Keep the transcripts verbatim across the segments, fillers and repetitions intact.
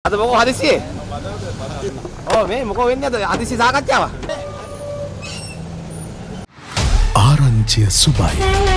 අද මොකෝ හදිසියේ? ඔව් මේ මොකෝ වෙන්නේ අද හදිසි සාකච්ඡාවක්. ආරංචිය සුබයි.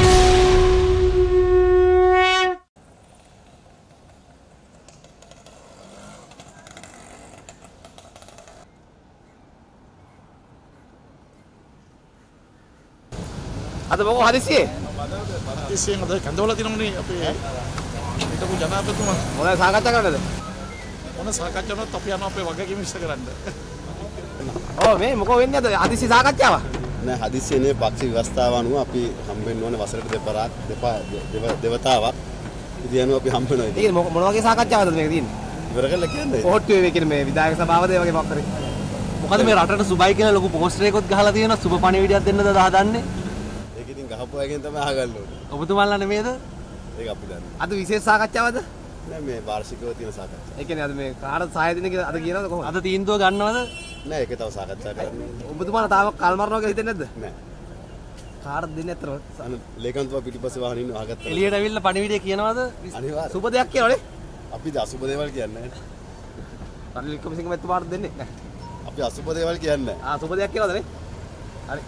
අද මොකෝ හදිසියේ? හදිසියෙන් අද කන්දෝල දිනුනේ අපේ හිටපු ජනාධිපතිතුමා මොනවද සාකච්ඡා කරන්නද? මොන සාකච්ඡාවක් අපි යනවා අපේ වගකීම ඉෂ්ට කරන්න. ඔව් මේ මොකෝ වෙන්නේ අද හදිසි සාකච්ඡාවක්. නෑ හදිස්සියනේ පක්ෂ ව්‍යවස්ථාව අනුව අපි හම්බෙන්න ඕනේ වසරට දෙපාරක් දෙපා දෙවතාවක්. ඉතින් යනවා අපි හම්බ වෙනවා. ඉතින් මොන වගේ සාකච්ඡාවක්ද මේක තියෙන්නේ? ඉවර කරලා කියන්නේ. පොහොට්ටුවේ මේ කියන්නේ මේ විධායක සභාවද ඒ වගේ මොකක් කරේ. මොකද මේ රටට සුබයි කියලා ලොකු පෝස්ටර් එකක් ගහලා තියෙනවා සුබ පණිවිඩයක් දෙන්නද හදන්නේ. ඒක ඉතින් ගහපු අයගෙන් තමයි අහගන්න ඕනේ. ඔබතුමාලා නෙමෙයිද? ඒක අපි දන්නේ. අද විශේෂ සාකච්ඡාවක්ද? නෑ මේ වාර්ෂිකව තියෙන සාකච්ඡාව. ඒ කියන්නේ අද මේ කාටද සහාය දෙන්න කියලා අද කියනවද කොහොමද? අද තීන්දුව ගන්නවද? නෑ ඒක තව සාකච්ඡා කරන්න. ඔබතුමාලා තාම කල් මරනවා කියලා හිතන්නේ නැද්ද? නෑ. කාටද දෙන්නේ අතර? අන්න ලේකම්තුමා පිටිපස්සේ වහන ඉන්න අහගත්තා. එළියට ඇවිල්ලා පණිවිඩය කියනවද? අනිවාර්යයෙන්. සුබ දෙයක් කියනවනේ. අපි අසුබ දේවල් කියන්නේ නෑ. රනිල් වික්‍රමසිංහ මැතිතුමාට දෙන්නේ නෑ. අපි අසුබ දේවල් කියන්නේ නෑ. ආ සුබ දෙයක් කියනවද නේ? හරි.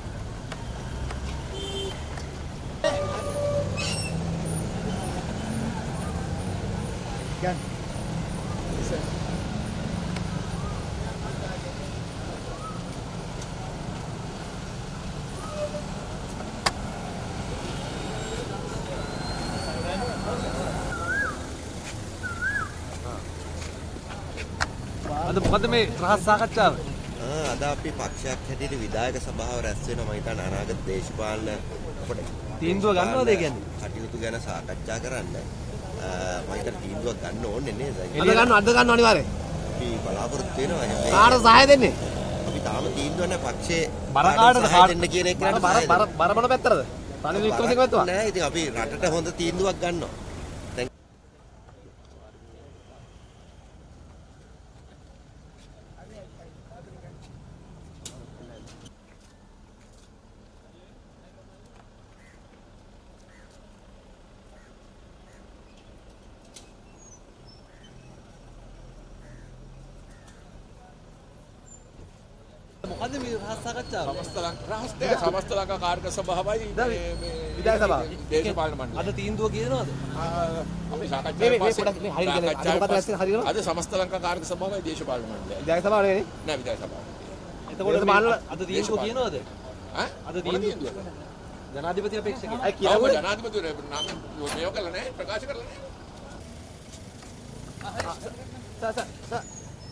ගන්න. අද මොකද මේ රහස් සාකච්ඡාව? අද අපි පක්ෂයක් හැටියට විධායක සභාව රැස් වෙනවා. මම හිතන්නේ අනාගත දේශපාලන අපිට තීන්දුව ගන්නවද ඒ කියන්නේ? කටයුතු ගැන සාකච්ඡා කරන්න. මම හිතන්නේ තීන්දුවක් ගන්න ඕනේ නේද? අද ගන්න අද ගන්න අනිවාර්යයෙන්. අපි බලාපොරොත්තු වෙනවා. කාටද සහාය දෙන්නේ? අපි තාම තීන්දුවක් නැහැ පක්ෂයේ බර කාටද සහාය දෙන්න කියන එක බර බර බර මොන පැත්තටද? රනිල් වික්‍රමසිංහ මැතිතුමා. නෑ ඉතින් අපි රටට හොඳ තීන්දුවක් ගන්නවා. මොකද මේ රහස් සාකච්ඡාව? සමස්ත ලංකා රහස්තේ සමස්ත ලංකා කාර්ක සභාවයි මේ මේ විධායක සභාව. දේශපාලන මණ්ඩලය. අද තීන්දුව කියනවද? අපි සාකච්ඡා මේ මේ පොඩක් මේ හරියට කියන්නේ අද මොකද ඇස්සේ හරියනවා? අද සමස්ත ලංකා කාර්ක සභාවයි දේශපාලන මණ්ඩලය. විධායක සභාව නෙවෙයි. නෑ විධායක සභාව. එතකොට අද තීන්දුව කියනවද? ඈ අද තීන්දුව ජනාධිපති අපේක්ෂකයා. අය කියවුවා කියවුවා ජනාධිපතිවරු නාම මේව කළා නෑ ප්‍රකාශ කරලා නෑ. සා සා සා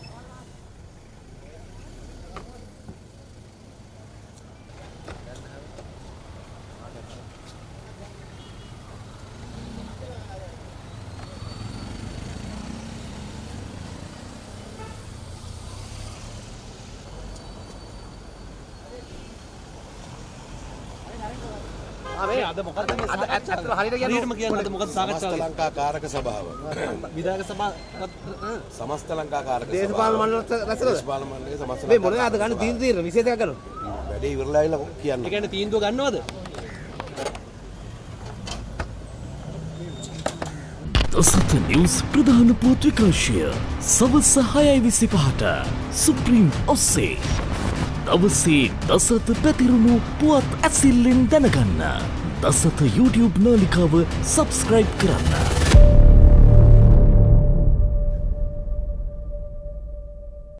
අද මොකද මේ අද ඇත්තට හරියට හරියටම කියන්නේ අද මොකද සාකච්ඡාව සමස්ත ලංකා කාරක සභාව. විධායක සභාව සමස්ත ලංකා කාරක සභාව. දේශපාලන මණ්ඩලත් රැස්වද? දේශපාලන මණ්ඩලයේ සමස්ත මේ මොනවද අද ගන්න තීන්දුව తీරන විශේෂයක් කරනවා. වැඩේ ඉවරලා ආවිලා කියන්න. ඒ කියන්නේ තීන්දුව ගන්නවද? දසත නිවුස් ප්‍රධාන පුවත් විකාශය සවස හයයි විසිපහට සුප්‍රීම් ඔස්සේ දවසේ දසත පැතිරුණු පුවත් ඇසිල්ලෙන් දැනගන්න දසත YouTube නාලිකාව සබස්ක්‍රයිබ් කරන්න.